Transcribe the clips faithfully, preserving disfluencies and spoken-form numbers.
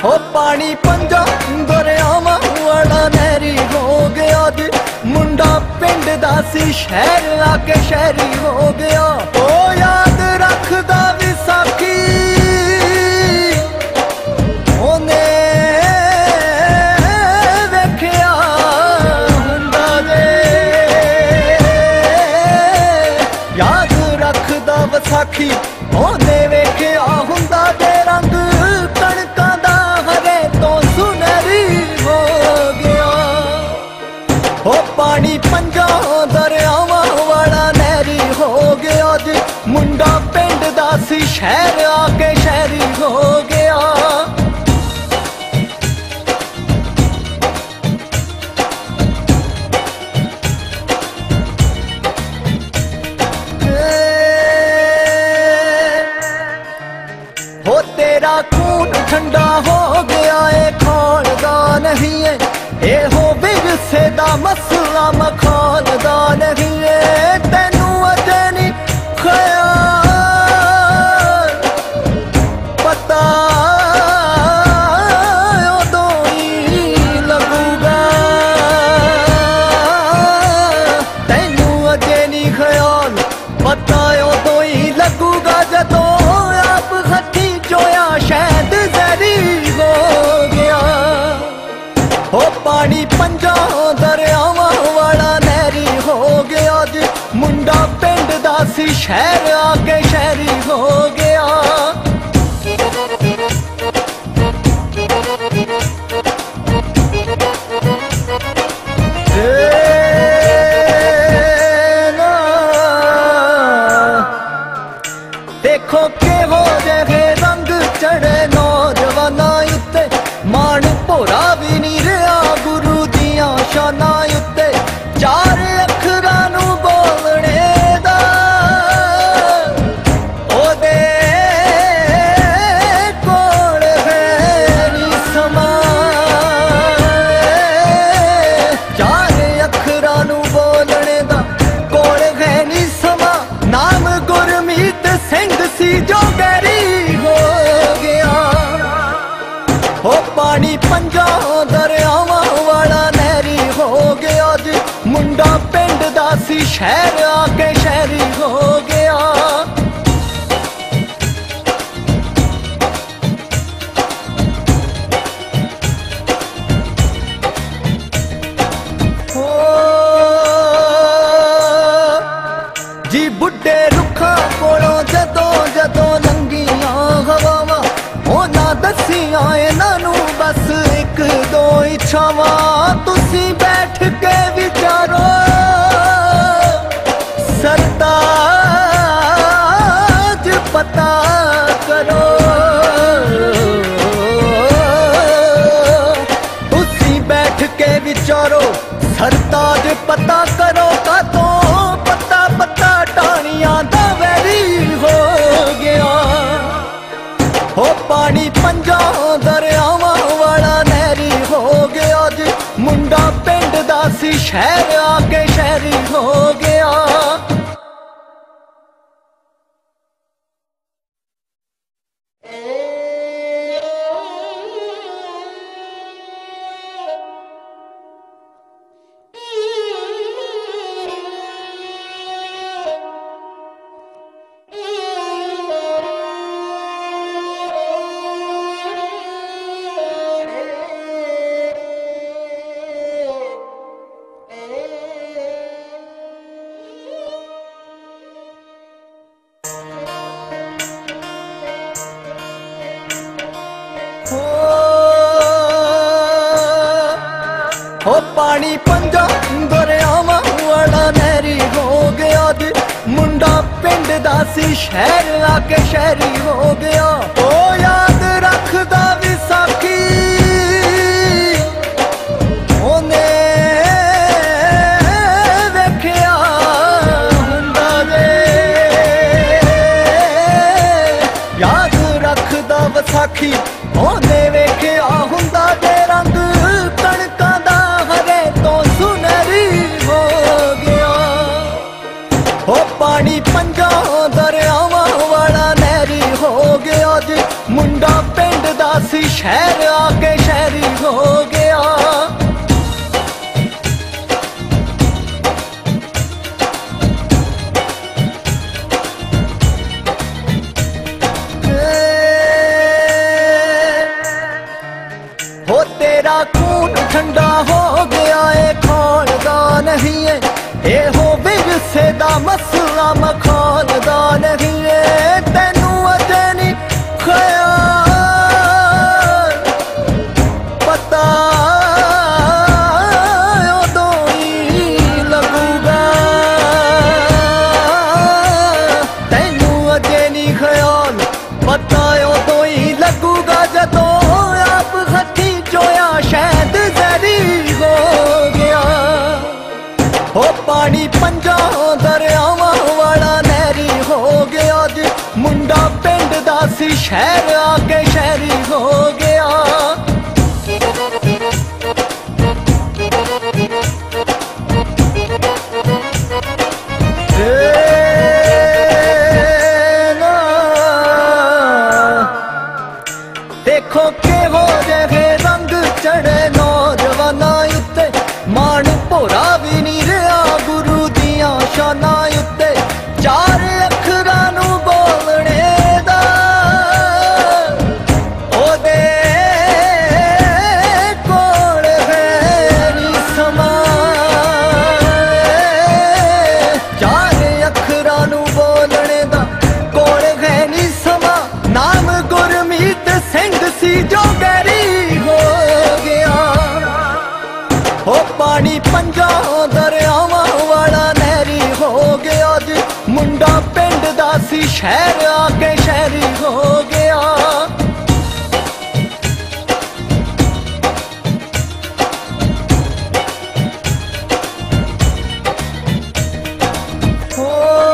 हो पानी पंजा दरियावां वाला नहरी हो गया जी। मुंडा पिंड दा सी शहर आके शहरी हो गया। ओ याद रखदा विसाखी ओने वेख्या हुंदा जे। याद रखदा विसाखी ओने वेख्या हुंदा जे। रंग कणकां दा हरे तो सुनहरी हो गया। हो पानी पंजा दरियावां वाला नहरी हो गया जी। मुंडा पिंड दा सी शहर आके शहरी हो गया। हो तेरा खून ठंडा हो गया है खानदा नहीं है। ए हो विरसे दा मसला मखानदा नहीं है। तेनू अजे नी ख्याल पता उदों ही लगूगा। तेनू अजे नी ख्याल पता उदों ही लगूगा जदों आप हथी जोया शायद जरी हो गया। हो पानी पंजा दरियावां वाला नहरी हो गया जी। मुंडा पिंड दा सी शहर आके शहरी हो गया। देखो के हो जे रंग चढ़े नौजवाना उत्ते। मान भोरा भी नहीं रहा गुरु दियां शाना उत्ते। चार अखरां नू बोलने दा ओदे कोल है नी समा। चार अखरां नू बोलने दा कोल है नी समा। नाम गुरमीत सिंह सी जो गैरी हो गया। हो पानी पंजा दरियावां वाला नहरी हो गया जी। मुंडा पिंड दा सी शहर आके शहरी हो गया। हो जी बुढ़े रुखा कोलों जदों जदों लंघियां हवावां ओना दसियां इन्हां नू बस एक दो इच्छावां। तुसी बैठ के विचारो सरताज पता करो। तुसी बैठ के विचारो सरताज पता करो। का तो पता पता टाणियां दा वैरी हो गया। हो पानी पंजा दरियावां वाला नहरी हो गया जी। मुंडा पिंड दा सी शहर आके शहरी हो गया। हो पानी पंजा दरियावां वाला नहरी हो गया जी। मुंडा पिंड दा सी शहर आके शहरी हो गया। ओ याद रखदा विसाखी ओने वेख्या हुंदा जे। याद रखदा विसाखी ओने वेख्या हुंदा जे। रंग कणकां दा हरे तो सुनहरी हो गया। हो पानी पंजा दरियावां वाला नहरी हो गया जी। मुंडा पिंड दा सी शहर सी शहर आके शहरी हो गया। देखो केहो जहे रंग चढ़े नौजवाना उत्ते, मान भोरा भी नहीं रहा गुरु दिया शाना उत्ते। चार अखरां नू बोलने दा ओदे कोल है नी समा। चार अखरां नू बोलने दा कोल है नी समा। नाम गुरमीत सिंह सी जो गैरी हो गया। हो पानी पंजा दरियावां वाला नहरी हो गया जी। मुंडा पिंड दा सी शहर आके शहरी हो गया। हो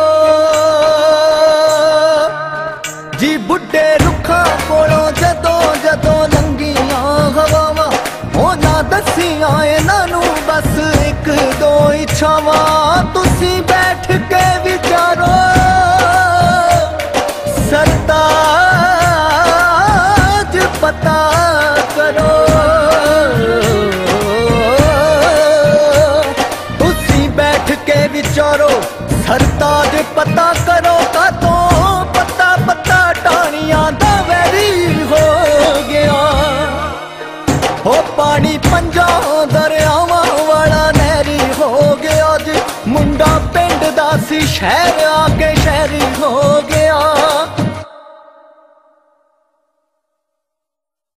जी बुढ़े रुखा कोलों जदों जदों लंघियां हवावां, होना दसियां इन्हां नू बस एक दो इच्छावां। तुसी बैठ के विचारो सरताज पता करो। तुसी बैठ के विचारो सरताज पता करो। का तो पता पता टाणियां दा वैरी हो गया। हो पानी पंजा दरियावां वाला नहरी हो गया जी। मुंडा पिंड दा सी शहर आके शहरी हो गया।